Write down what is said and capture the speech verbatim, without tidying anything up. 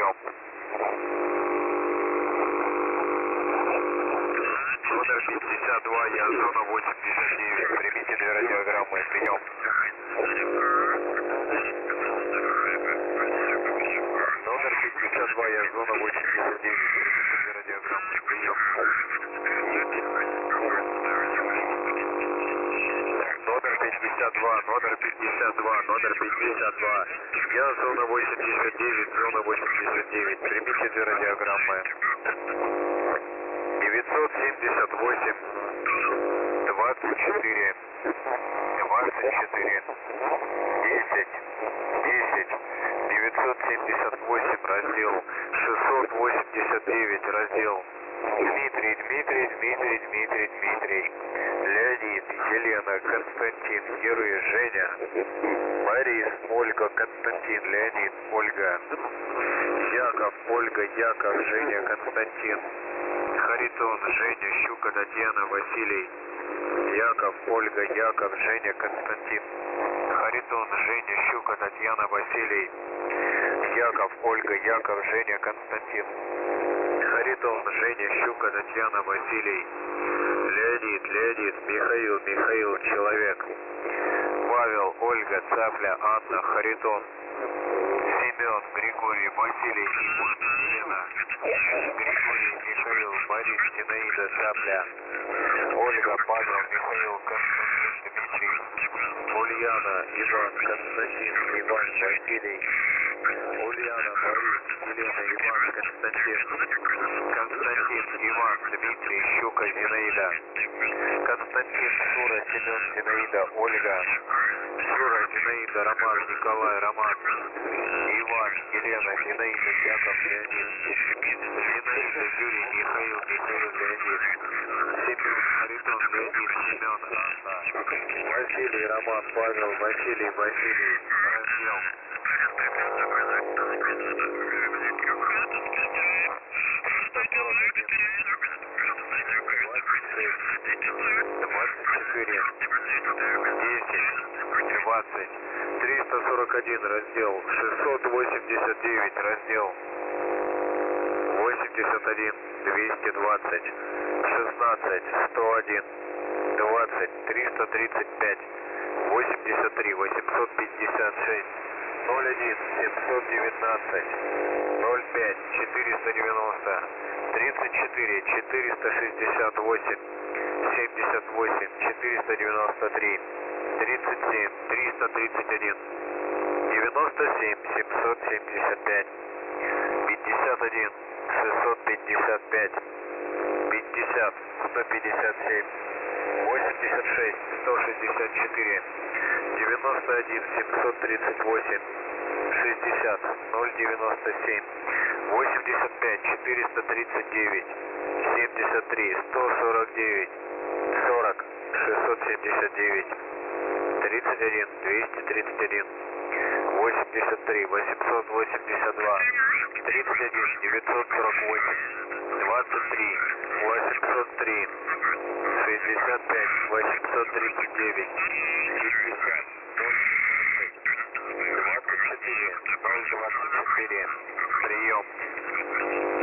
прием. Номер пятьдесят два, я зона восемьдесят девять, примите две радиограммы, прием. Номер пятьдесят два, я зона восемьдесят девять, примите две радиограммы, прием. Номер пятьдесят два, номер пятьдесят два, номер пятьдесят два, я зона восемьдесят девять, зона восемьдесят девять, примите две радиограммы. девятьсот семьдесят восемь, двадцать четыре, двадцать четыре, десять, десять, девятьсот семьдесят восемь, раздел шестьсот восемьдесят девять, раздел Дмитрий, Дмитрий, Дмитрий, Дмитрий, Дмитрий, Леонид, Елена, Константин, Герой, Женя, Борис, Ольга, Константин, Леонид, Ольга, Яков, Ольга, Яков, Женя, Константин, Харитон, Женя, Щука, Татьяна, Василий, Яков, Ольга, Яков, Женя, Константин, Харитон, Женя, Щука, Татьяна, Василий, Яков, Ольга, Яков, Женя, Константин, Харитон, Женя, Щука, Татьяна, Василий, Леонид, Леонид, Михаил, Михаил, Человек, Павел, Ольга, Цапля, Анна, Харитон, Семен, Григорий, Василий, Иван, Елена, Григорий, Михаил, Борис, Зинаида, Цапля, Ольга, Павел, Михаил, Константин, Дмитрий, Ульяна, Иван, Константин, Иван, Василий, Ульяна, Борис, Елена, Иван, Константин, Константин, Иван, Дмитрий, Щука, Зинаида, Константин, Шура, Семен, Зинаида, Ольга, Шура, Зинаида, Роман, Николай, Роман, Иван, Елена, Зинаида, Яков, Леонид, Зинаида, Юрий, Михаил, Михаил, Леонид, Семен, Харитон, Леонид, Семен, Анна, Василий, Роман, Павел, Василий, Василий, раздел. двадцать, триста сорок один, раздел шестьсот восемьдесят девять, раздел восемьдесят один, двести двадцать, шестнадцать, сто один, двадцать, триста тридцать пять, восемьдесят три, восемьсот пятьдесят шесть, ноль один, семьсот девятнадцать, ноль пять, четыреста девяносто, тридцать четыре, четыреста шестьдесят восемь, семьдесят восемь, четыреста девяносто три, тридцать семь, триста тридцать один, девяносто семь, семьсот семьдесят пять, пятьдесят один, шестьсот пятьдесят пять, пятьдесят, сто пятьдесят семь, восемьдесят шесть, сто шестьдесят четыре, девяносто один, семьсот тридцать восемь, шестьдесят, ноль девяносто семь, восемьдесят пять, четыреста тридцать девять, семьдесят три, сто сорок девять, сорок, шестьсот семьдесят девять, тридцать один, двести тридцать один, восемьдесят три, восемьсот восемьдесят два, тридцать один, девятьсот сорок восемь, двадцать три, восемьсот три, шестьдесят пять, восемьсот тридцать девять, пятьдесят, двадцать четыре, ноль двадцать четыре, прием.